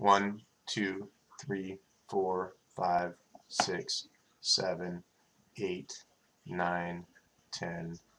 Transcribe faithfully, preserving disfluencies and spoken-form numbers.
one, two, three, four, five, six, seven, eight, nine, ten,